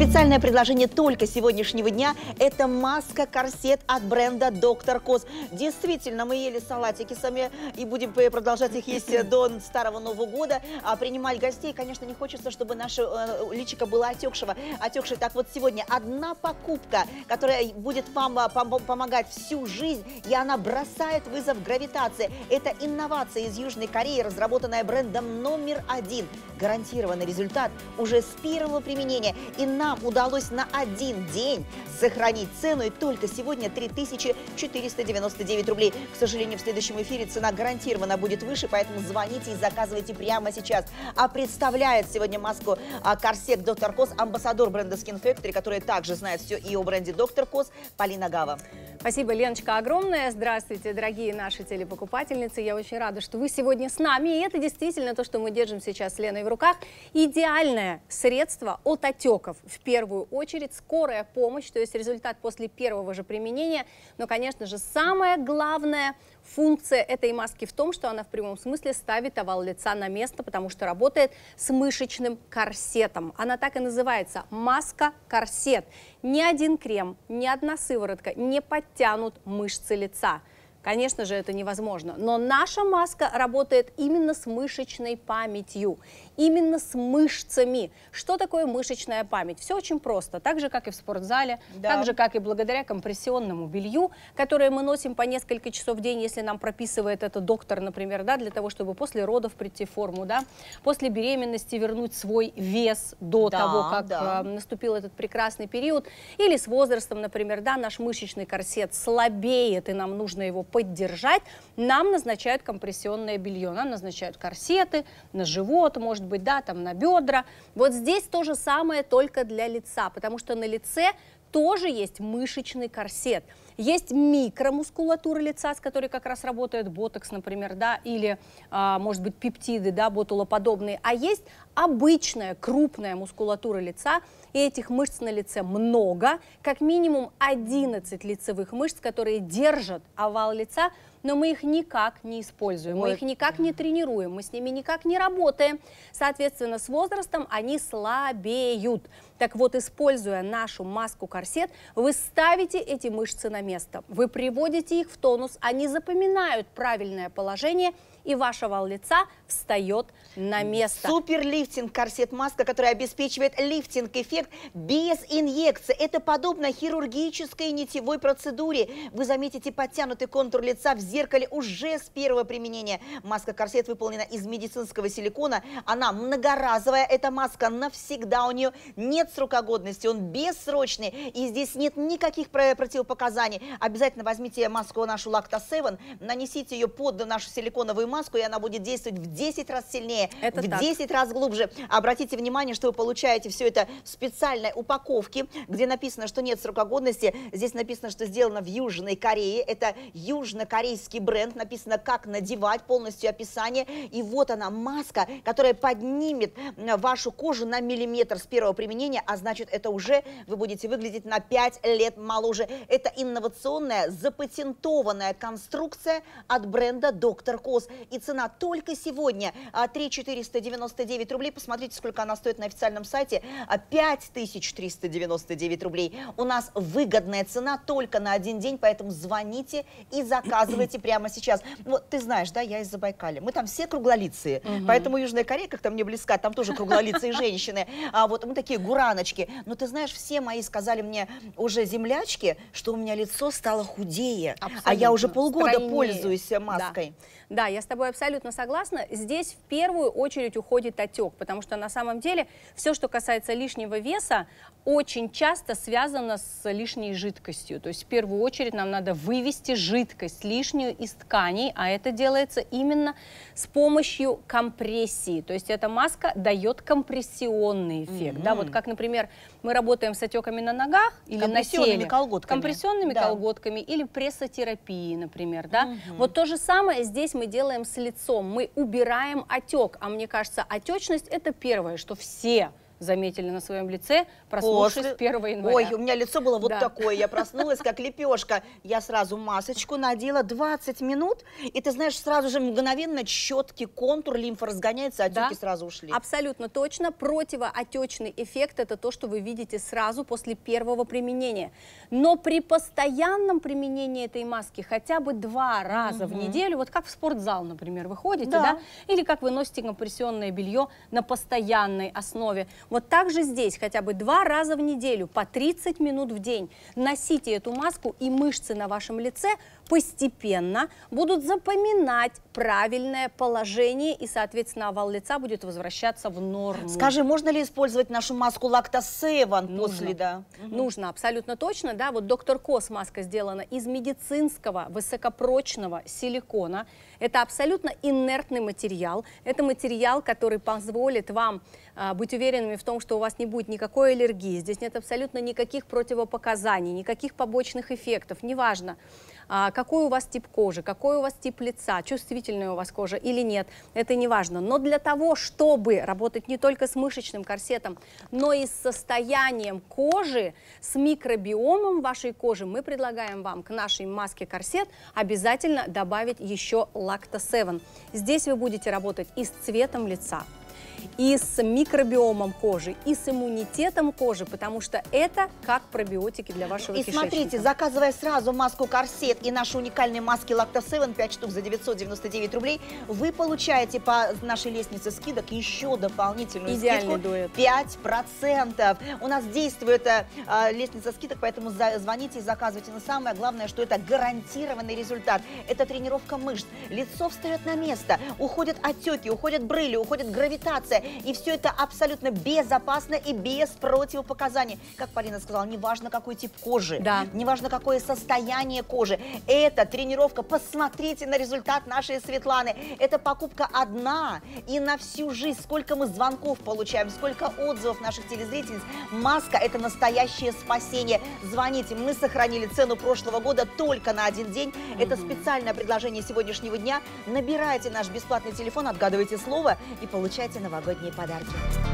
Специальное предложение только сегодняшнего дня – это маска-корсет от бренда Доктор Коз. Действительно, мы ели салатики сами и будем продолжать их есть до Старого Нового года. Принимать гостей, конечно, не хочется, чтобы наше личико было отекшее. Так вот, сегодня одна покупка, которая будет вам помогать всю жизнь, и она бросает вызов гравитации. Это инновация из Южной Кореи, разработанная брендом №1. Гарантированный результат уже с первого применения. И нам удалось на один день сохранить цену, и только сегодня 3499 рублей. К сожалению, в следующем эфире цена гарантированно будет выше, поэтому звоните и заказывайте прямо сейчас. А представляет сегодня маску корсет Доктор Коз амбассадор бренда Skin Factory, который также знает все и о бренде Доктор Коз, Полина Гава. Спасибо, Леночка, огромное. Здравствуйте, дорогие наши телепокупательницы. Я очень рада, что вы сегодня с нами. И это действительно то, что мы держим сейчас с Леной в руках. Идеальное средство от отеков. В первую очередь скорая помощь, то есть результат после первого же применения. Но, конечно же, самое главное функция этой маски в том, что она в прямом смысле ставит овал лица на место, потому что работает с мышечным корсетом. Она так и называется – маска-корсет. Ни один крем, ни одна сыворотка не подтянут мышцы лица. Конечно же, это невозможно, но наша маска работает именно с мышечной памятью, именно с мышцами. Что такое мышечная память? Все очень просто, так же, как и в спортзале, так же, как и благодаря компрессионному белью, которое мы носим по несколько часов в день, если нам прописывает это доктор, например, да, для того, чтобы после родов прийти в форму, да, после беременности вернуть свой вес до того, как наступил этот прекрасный период, или с возрастом, например, да, наш мышечный корсет слабеет, и нам нужно его поддержать, нам назначают компрессионное белье, нам назначают корсеты на живот, может быть, да, там на бедра. Вот здесь то же самое, только для лица, потому что на лице тоже есть мышечный корсет. Есть микромускулатура лица, с которой как раз работает ботокс, например, да, или, может быть, пептиды, да, ботулоподобные. А есть обычная крупная мускулатура лица, и этих мышц на лице много, как минимум 11 лицевых мышц, которые держат овал лица, но мы их никак не используем, мы их никак не тренируем, мы с ними никак не работаем. Соответственно, с возрастом они слабеют. Так вот, используя нашу маску-корсет, вы ставите эти мышцы на место, вы приводите их в тонус, они запоминают правильное положение, и ваш овал лица встает на место. Суперлифтинг корсет-маска, которая обеспечивает лифтинг-эффект без инъекции. Это подобно хирургической нитевой процедуре. Вы заметите подтянутый контур лица в зеркале уже с первого применения. Маска-корсет выполнена из медицинского силикона. Она многоразовая, эта маска навсегда. У нее нет срока годности, он бессрочный. И здесь нет никаких противопоказаний. Обязательно возьмите маску нашу Lacta 7, нанесите ее под нашу силиконовую маску, и она будет действовать в 10 раз сильнее, в 10 раз глубже. Обратите внимание, что вы получаете все это в специальной упаковке, где написано, что нет срока годности. Здесь написано, что сделано в Южной Корее. Это южнокорейский бренд. Написано, как надевать, полностью описание. И вот она, маска, которая поднимет вашу кожу на миллиметр с первого применения, а значит, это уже вы будете выглядеть на 5 лет моложе. Это инновационная, запатентованная конструкция от бренда Доктор Коз. И цена только сегодня 3499 рублей. Посмотрите, сколько она стоит на официальном сайте. 5399 рублей. У нас выгодная цена только на один день, поэтому звоните и заказывайте прямо сейчас. Вот ты знаешь, да, я из Забайкалья. Мы там все круглолицые, поэтому Южная Корея как-то мне близка, там тоже круглолицые женщины. Вот мы такие гураночки. Но ты знаешь, все мои сказали мне уже землячки, что у меня лицо стало худее. Абсолютно. А я уже полгода пользуюсь маской. Да, я с тобой абсолютно согласна. Здесь в первую очередь уходит отек, потому что на самом деле все, что касается лишнего веса, очень часто связано с лишней жидкостью. То есть в первую очередь нам надо вывести жидкость лишнюю из тканей, а это делается именно с помощью компрессии. То есть эта маска дает компрессионный эффект. Да, вот как, например, мы работаем с отеками на ногах или на теле. Компрессионными колготками или прессотерапией, например. Да? Вот то же самое здесь мы делаем с лицом. Мы убираем отек. А мне кажется, отечность – это первое, что все заметили на своем лице, проснувшись 1 января. Ой, у меня лицо было вот такое, я проснулась как лепешка. Я сразу масочку надела, 20 минут, и ты знаешь, сразу же мгновенно четкий контур, лимфа разгоняется, отеки сразу ушли. Абсолютно точно. Противоотечный эффект – это то, что вы видите сразу после первого применения. Но при постоянном применении этой маски хотя бы 2 раза в неделю, вот как в спортзал, например, вы ходите, да? Или как вы носите компрессионное белье на постоянной основе. Вот так же здесь хотя бы 2 раза в неделю, по 30 минут в день носите эту маску, и мышцы на вашем лице постепенно будут запоминать правильное положение, и, соответственно, овал лица будет возвращаться в норму. Скажи, можно ли использовать нашу маску Lacto7 после, Нужно, абсолютно точно, да, вот доктор Кос маска сделана из медицинского высокопрочного силикона. Это абсолютно инертный материал, это материал, который позволит вам быть уверенными в том, что у вас не будет никакой аллергии, здесь нет абсолютно никаких противопоказаний, никаких побочных эффектов, неважно, какой у вас тип кожи, какой у вас тип лица, чувствительная у вас кожа или нет, это не важно. Но для того, чтобы работать не только с мышечным корсетом, но и с состоянием кожи, с микробиомом вашей кожи, мы предлагаем вам к нашей маске корсет обязательно добавить еще Lacto7. Здесь вы будете работать и с цветом лица, и с микробиомом кожи, и с иммунитетом кожи, потому что это как пробиотики для вашего кишечника. И смотрите, заказывая сразу маску корсет и наши уникальные маски Lacto7, 5 штук за 999 рублей, вы получаете по нашей лестнице скидок еще дополнительную скидку 5%. У нас действует лестница скидок, поэтому звоните и заказывайте. Но самое главное, что это гарантированный результат. Это тренировка мышц. Лицо встает на место, уходят отеки, уходят брыли, уходит гравитация. И все это абсолютно безопасно и без противопоказаний. Как Полина сказала, неважно, какой тип кожи, неважно, какое состояние кожи. Это тренировка. Посмотрите на результат нашей Светланы. Это покупка одна и на всю жизнь. Сколько мы звонков получаем, сколько отзывов наших телезрительниц. Маска – это настоящее спасение. Звоните. Мы сохранили цену прошлого года только на 1 день. Это специальное предложение сегодняшнего дня. Набирайте наш бесплатный телефон, отгадывайте слово и получайте новогодние подарки.